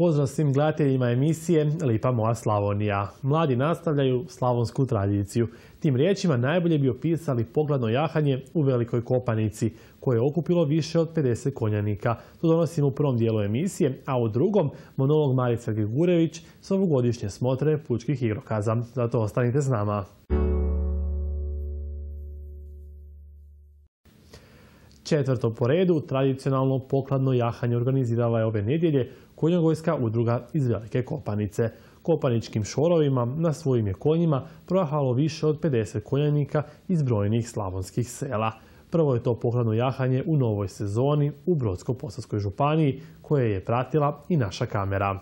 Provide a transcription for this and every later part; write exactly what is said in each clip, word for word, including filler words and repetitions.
pozdrav svim gledateljima emisije Lipa moja Slavonija. Mladi nastavljaju slavonsku tradiciju. Tim riječima najbolje bi opisali pogladno jahanje u Velikoj Kopanici, koje je okupilo više od pedeset konjanika. To donosimo u prvom dijelu emisije, a u drugom monolog Marice Grigurević s ovogodišnje smotre pučkih igrokaza. Zato ostanite s nama. Četvrto po redu, tradicionalno pokladno jahanje organizirala je ove nedjelje konjogojska udruga iz Velike Kopanice. Kopaničkim šorovima na svojim je konjima projahalo više od pedeset konjanika iz brojnih slavonskih sela. Prvo je to pokladno jahanje u novoj sezoni u Brodsko-posavskoj županiji, koje je pratila i naša kamera.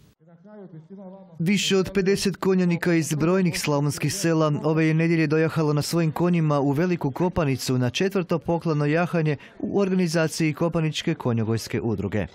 Više od pedeset konjanika iz brojnih slavonskih sela ove je nedjelje dojahalo na svojim konjima u Veliku Kopanicu na četvrto pokladno jahanje u organizaciji Kopaničke konjogojske udruge.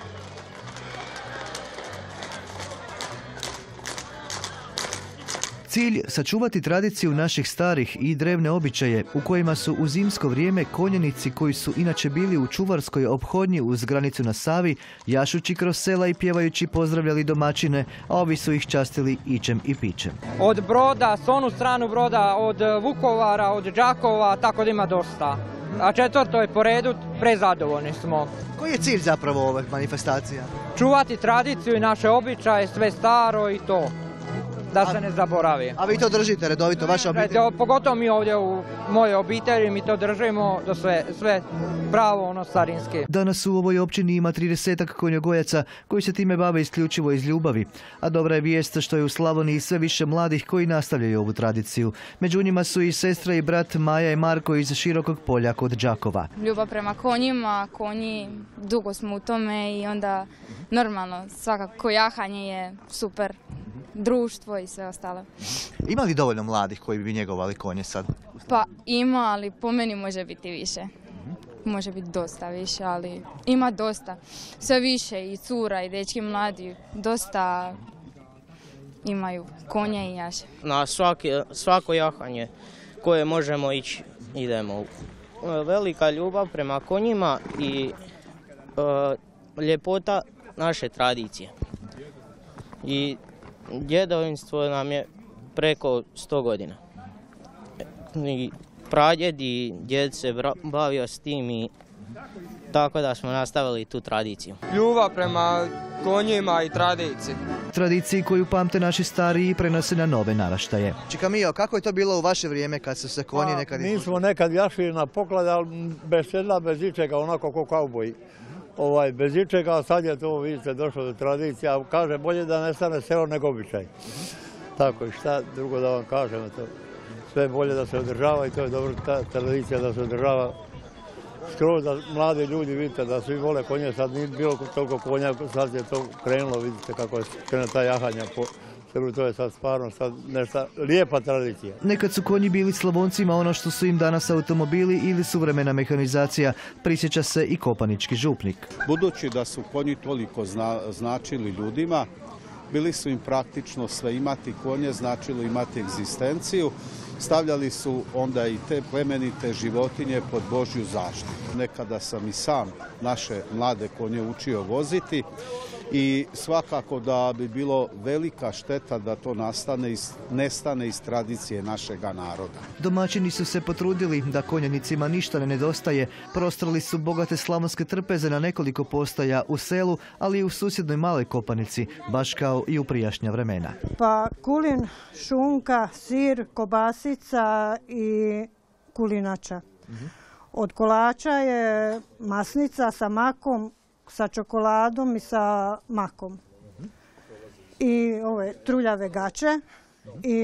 Cilj sačuvati tradiciju naših starih i drevne običaje u kojima su u zimsko vrijeme konjenici koji su inače bili u čuvarskoj ophodnji uz granicu na Savi, jašući kroz sela i pjevajući pozdravljali domaćine, a ovi su ih častili ićem i pićem. Od Broda, s onu stranu Broda, od Vukovara, od Đakova, tako da ima dosta. A četvrto je po redu, prezadovoljni smo. Koji je cilj zapravo ove manifestacija? Čuvati tradiciju i naše običaje, sve staro i to. Da se ne zaboravi. A vi to držite redovito, vaša obitelj? Pogotovo mi ovdje u mojoj obitelji, mi to držimo da sve, sve pravo, ono starinski. Danas u ovoj općini ima tridesetak konjogojaca koji se time bave isključivo iz ljubavi. A dobra je vijest što je u Slavoniji sve više mladih koji nastavljaju ovu tradiciju. Među njima su i sestra i brat Maja i Marko iz Širokog polja kod Đakova. Ljubav prema konjima, konji, dugo smo u tome i onda normalno svakako jahanje je super. Društvo i sve ostalo. Ima li dovoljno mladih koji bi njegovali konje sad? Pa ima, ali po meni može biti više. Može biti dosta više, ali ima dosta. Sve više i cura i dečki mladi dosta imaju konje i jaše. Na svaki, svako jahanje koje možemo ići, idemo. Velika ljubav prema konjima i uh, ljepota naše tradicije. I djedovinstvo nam je preko sto godina. I pradjed i djed se bavio s tim i tako da smo nastavili tu tradiciju. Ljubav prema konjima i tradiciji. Tradiciji koju pamte naši stariji prenose na nove naraštaje. Čika Mio, kako je to bilo u vaše vrijeme kad su se konji nekad... Mi smo nekad jašli na poklad, ali bez sedla, bez ičega, onako kao kauboji. Ovaj, bez ičega, a sad je to, vidite, došlo do tradicije, a kaže bolje da nestane selo nego običaj. Tako i šta drugo da vam kažem, to sve bolje da se održava i to je dobro, ta tradicija da se održava. Skroz da mladi ljudi, vidite, da svi vole konje, sad nije bilo toliko konja, sad je to krenulo, vidite kako je krenuo ta jahanja po selu, to je sad stvarno sad nešto lijepa tradicija. Nekad su konji bili Slavoncima ono što su im danas automobili ili suvremena mehanizacija, prisjeća se i kopanički župnik. Budući da su konji toliko zna, značili ljudima, bili su im praktično sve, imati konje značilo imati egzistenciju, stavljali su onda i te plemenite životinje pod Božju zaštitu. Nekada sam i sam naše mlade konje učio voziti i svakako da bi bilo velika šteta da to nastane iz, nestane iz tradicije našega naroda. Domaćini su se potrudili da konjanicima ništa ne nedostaje. Prostrali su bogate slavonske trpeze na nekoliko postaja u selu, ali i u susjednoj Maloj Kopanici, baš kao i u prijašnja vremena. Pa kulin, šunka, sir, kobasica i kulinača. Od kolača je masnica sa makom, sa čokoladom i sa makom. I ove truljave gače i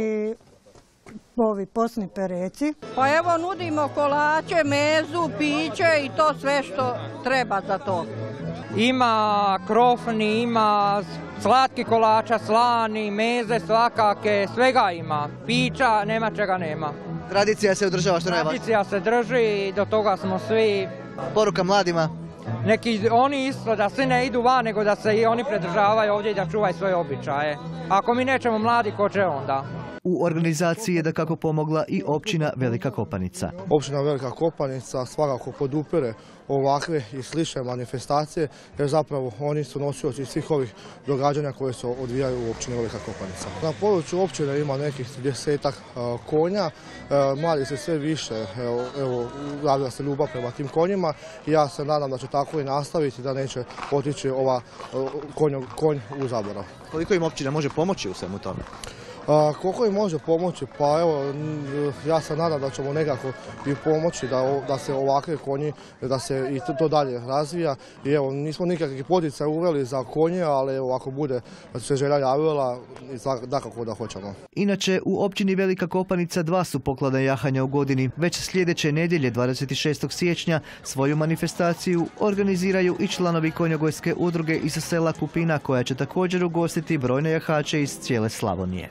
ovi posni pereci. Pa evo nudimo kolače, mezu, piće i to sve što treba za to. Ima krofni, ima slatki kolača, slani, meze svakake, svega ima. Pića, nema čega nema. Tradicija se održava što najvažnije. Tradicija se drži i do toga smo svi. Poruka mladima? Neki oni isto da svi ne idu van, nego da se i oni pridržavaju ovdje i da čuvaju svoje običaje. Ako mi nećemo mladi, ko će onda? U organizaciji je da kako pomogla i općina Velika Kopanica. Općina Velika Kopanica svakako podupire ovakve i slične manifestacije, jer zapravo oni su nosioci svih ovih događanja koje se odvijaju u općini Velika Kopanica. Na području općine ima nekih desetak konja, mladi se sve više, evo, javlja se ljubav prema tim konjima i ja se nadam da će tako i nastaviti, da neće otići ova konj, konj u zaborav. Koliko im općina može pomoći u svemu tome? A, koliko im može pomoći? Pa evo, ja se nadam da ćemo nekako i pomoći da, da se ovakve konji, da se i to, to dalje razvija. I evo, nismo nikakvi poticaj uveli za konje, ali evo, ako bude se želja javila, dakako da hoćemo. Inače, u općini Velika Kopanica dva su poklada jahanja u godini. Već sljedeće nedjelje, dvadeset šestog siječnja, svoju manifestaciju organiziraju i članovi konjogojske udruge iz sela Kupina, koja će također ugostiti brojne jahače iz cijele Slavonije.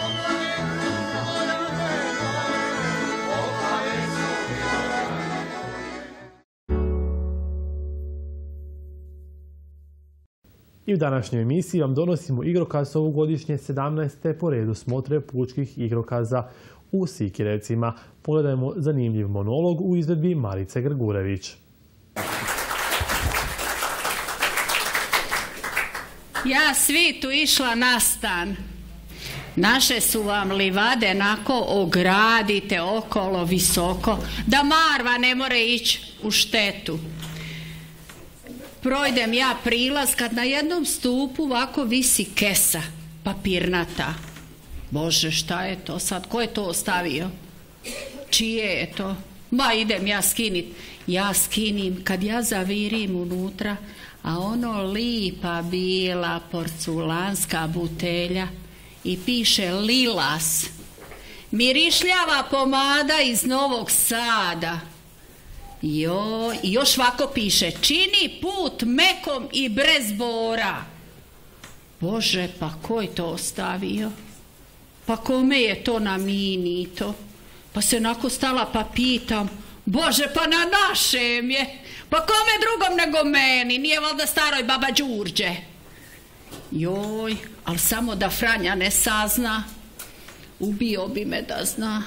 I u današnjoj emisiji vam donosimo igrokaz ovogodišnje sedamnaeste po redu smotre pučkih igrokaza u Sikirecima. Pogledajmo zanimljiv monolog u izvedbi Marice Grgurević. Ja svitu išla na stan. Naše su vam livade nako ogradite okolo visoko, da marva ne more ići u štetu. Projdem ja prilaz kad na jednom stupu ovako visi kesa papirnata. Bože, šta je to sad? Ko je to ostavio? Čije je to? Ma idem ja skinit. Ja skinim, kad ja zavirim unutra, a ono lipa bila porculanska butelja i piše Lilas. Mirišljava pomada iz Novog Sada. Jo, i još ovako piše, čini put mekom i brez bora. Bože, pa ko je to ostavio? Pa kome je to naminito? Pa se onako stala pa pitam, Bože, pa na našem je. Pa kome drugom nego meni, nije valjda staroj baba Đurđe. Joj, ali samo da Franja ne sazna, ubio bi me da zna.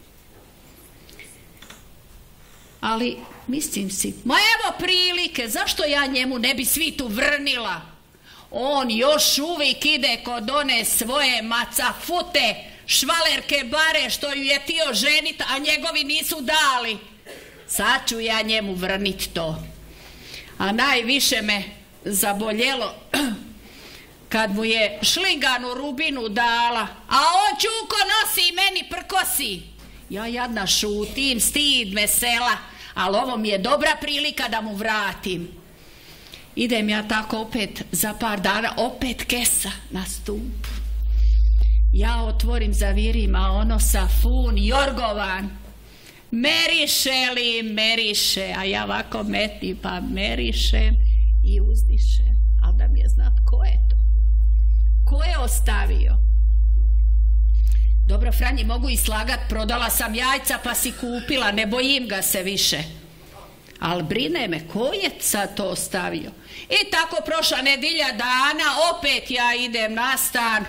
Ali mislim si, ma evo prilike, zašto ja njemu ne bi svitu vrnila? On još uvijek ide kod one svoje macafute, švalerke bare što ju je tio ženit, a njegovi nisu dali. Sad ću ja njemu vrnit to. A najviše me zaboljelo kad mu je šliganu rubinu dala, a on čuko nosi i meni prkosi. Ja jadna šutim, stid me sela, ali ovo mi je dobra prilika da mu vratim. Idem ja tako opet za par dana, opet kesa na stup. Ja otvorim zavirim, a ono safun, jorgovan. Meriše li, meriše, a ja ovako metim, pa merišem i uzdišem. Ali da mi je znat ko je to? Ko je ostavio? Dobro, Franji, mogu i slagat, prodala sam jajca pa si kupila, ne bojim ga se više. Ali brine me, ko je sad to ostavio? I tako prošla nedjelja dana, opet ja idem na stan,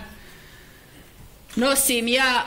nosim ja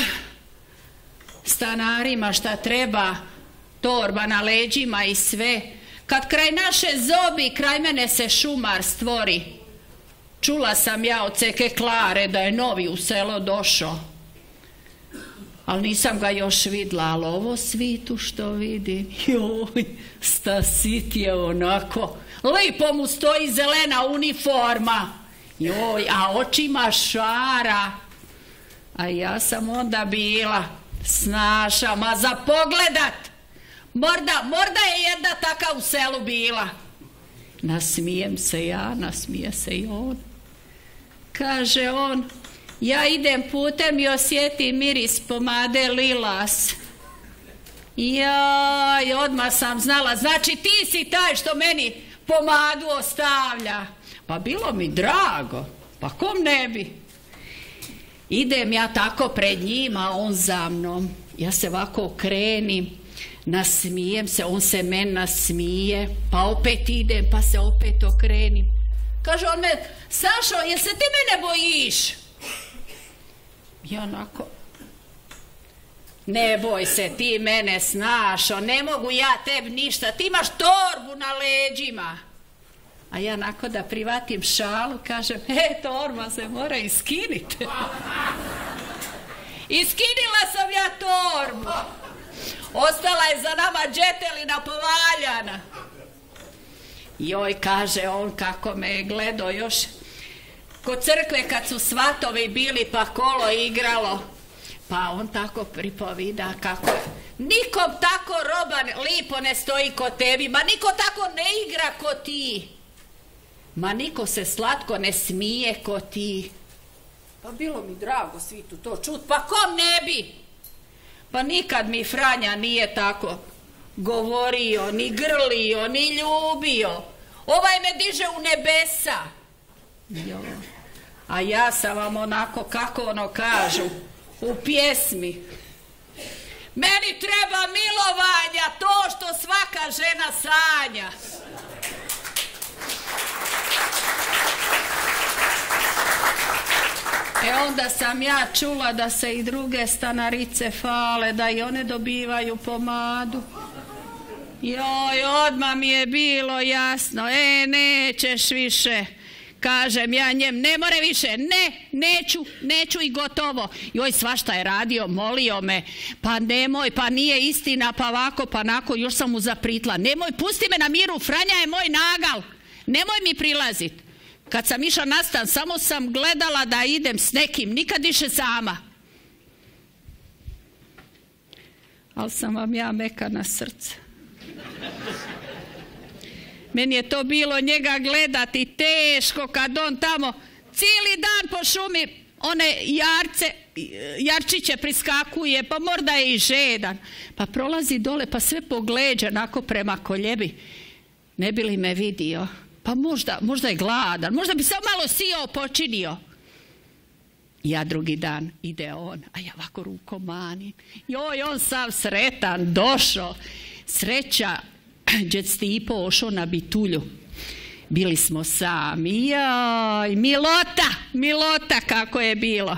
stanarima šta treba, torba na leđima i sve. Kad kraj naše zobi, kraj mene se šumar stvori. Čula sam ja od ceke Klare da je novi u selo došao. Ali nisam ga još vidla, ali ovo svitu što vidim, joj, sta sit je onako, lipo mu stoji zelena uniforma, joj, a očima šara. A ja sam onda bila snaša, ma za pogledat, morda, morda je jedna taka u selu bila. Nasmijem se ja, nasmije se i on. Kaže on, ja idem putem i osjetim miris pomade Lilas. Jaj, odmah sam znala, znači ti si taj što meni pomadu ostavlja. Pa bilo mi drago, pa kom ne bi. Idem ja tako pred njim, a on za mnom. Ja se ovako okrenim, nasmijem se, on se meni nasmije, pa opet idem, pa se opet okrenim. Kaže on me, Sašo, jel se ti mene bojiš? Ja onako, Ne boj se, ti mene snašo, ne mogu ja tebi ništa, ti imaš torbu na leđima. A ja nakon da privatim šalu, kažem, e, torba se mora iskiniti. Iskinila sam ja torbu. Ostala je za nama džetelina povaljana. Joj, kaže on, kako me je gledao još kod crkve kad su svatovi bili pa kolo igralo. Pa on tako pripovida kako nikom tako roba lipo ne stoji kod tebi, ma niko tako ne igra kod ti. Ma niko se slatko ne smije ko ti. Pa bilo mi drago svitu to čut, pa kom ne bi? Pa nikad mi Franja nije tako govorio, ni grlio, ni ljubio. Ovaj me diže u nebesa. Jo. A ja sam vam onako, kako ono kažu, u pjesmi. Meni treba milovanja, to što svaka žena sanja. E onda sam ja čula da se i druge stanarice fale, da i one dobivaju pomadu. Joj, odmah mi je bilo jasno, e, nećeš više. Kažem ja njem, ne more više, ne, neću, neću i gotovo. Joj, svašta je radio, molio me, pa nemoj, pa nije istina, pa ovako, pa nako, još sam mu zapritla. Nemoj, pusti me na miru, Franja je moj nagal, nemoj mi prilazit. Kad sam išla na stan, samo sam gledala da idem s nekim, nikad više sama. Ali sam vam ja meka na srce. Meni je to bilo njega gledati teško kad on tamo cijeli dan po šumi one jarce, jarčiće priskakuje, pa možda je i žedan. Pa prolazi dole, pa sve pogleđa onako prema koljebi. Ne bi li me vidio? Pa možda, možda je gladan, možda bi samo malo sijao počinio. Ja drugi dan ide on, a ja ovako rukom manim. Joj, on sav sretan, došao. Sreća, džed Stipo ošao na bitulju. Bili smo sami. Joj, milota, milota kako je bilo.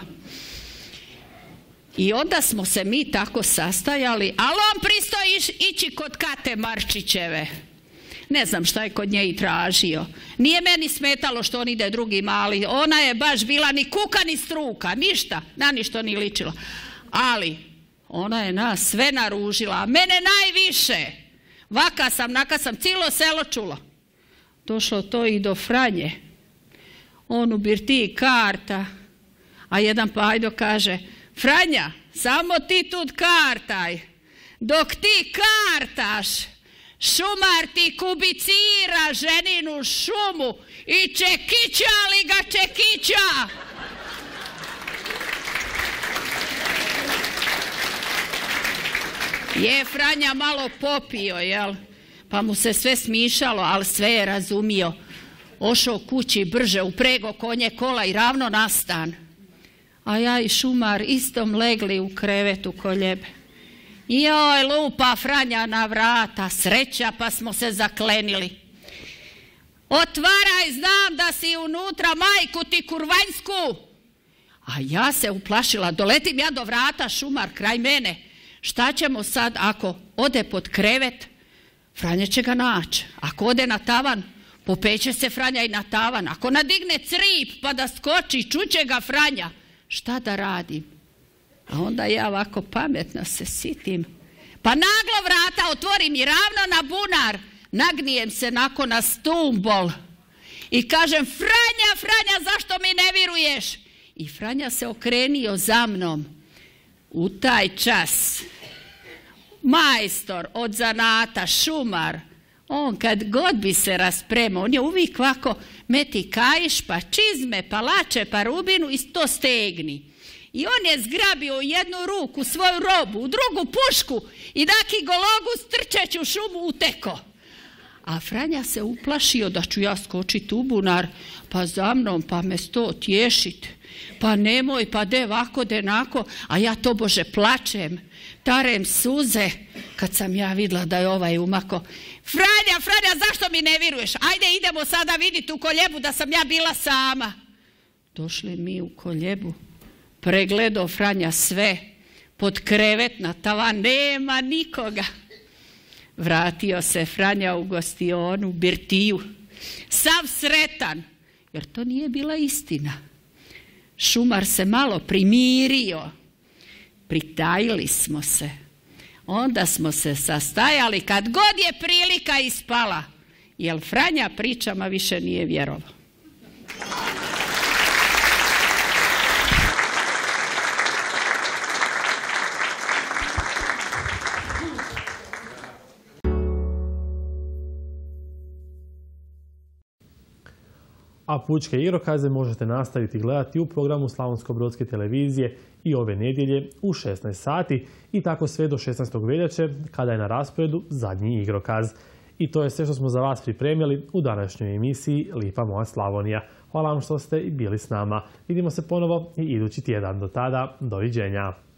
I onda smo se mi tako sastajali, ali on pristo iš, ići kod Kate Marčićeve. Ne znam šta je kod nje i tražio. Nije meni smetalo što on ide drugima, ali ona je baš bila ni kuka ni struka, ništa, na ništo ni ličilo. Ali ona je nas sve naružila, a mene najviše. Vaka sam, naka sam, cijelo selo čulo. Došlo to i do Franje. On u birtiji karta, a jedan pajdo kaže, Franja, samo ti tu kartaj. Dok ti kartaš, šumar ti kubicira ženinu šumu i čekića li ga čekića. Je Franja malo popio, jel? Pa mu se sve smišalo, ali sve je razumio. Ošao kući brže, uprego konje kola i ravno na stan. A ja i šumar istom legli u krevetu koljebe. Joj, lupa Franja na vrata, sreća pa smo se zaklenili. Otvaraj, znam da si unutra, majku ti kurvanjsku. A ja se uplašila, doletim ja do vrata, šumar kraj mene. Šta ćemo sad ako ode pod krevet? Franja će ga naći. Ako ode na tavan, popeće se Franja i na tavan. Ako nadigne crip pa da skoči, čuće ga Franja. Šta da radim? A onda ja ovako pametno se sitim. Pa naglo vrata otvorim i ravno na bunar. Nagnijem se nakon na stumbol. I kažem, Franja, Franja, zašto mi ne viruješ? I Franja se okrenio za mnom. U taj čas majstor od zanata, šumar, on kad god bi se raspremao, on je uvijek ovako meti kaiš, pa čizme, pa lače, pa rubinu i to stegni. I on je zgrabio u jednu ruku svoju robu, u drugu pušku i daki gologu strčeći u šumu uteko. A Franja se uplašio da ću ja skočiti u bunar, pa za mnom, pa me sto tješit. Pa nemoj, pa de vako, de nako, a ja tobože plačem, tarem suze, kad sam ja vidjela da je ovaj umako. Franja, Franja, zašto mi ne viruješ? Ajde, idemo sada vidjeti u koljebu da sam ja bila sama. Došli mi u koljebu, pregledao Franja sve, pod krevet na tavan, nema nikoga. Vratio se Franja u gostionu, birtiju, sav sretan, jer to nije bila istina. Šumar se malo primirio, pritajili smo se. Onda smo se sastajali kad god je prilika ispala, jer Franja pričama više nije vjerovao. A pučke igrokaze možete nastaviti gledati u programu Slavonsko-brodske televizije i ove nedjelje u šesnaest sati i tako sve do šesnaestog veljače kada je na rasporedu zadnji igrokaz. I to je sve što smo za vas pripremili u današnjoj emisiji Lipa moja Slavonija. Hvala vam što ste bili s nama. Vidimo se ponovo i idući tjedan. Do tada, doviđenja.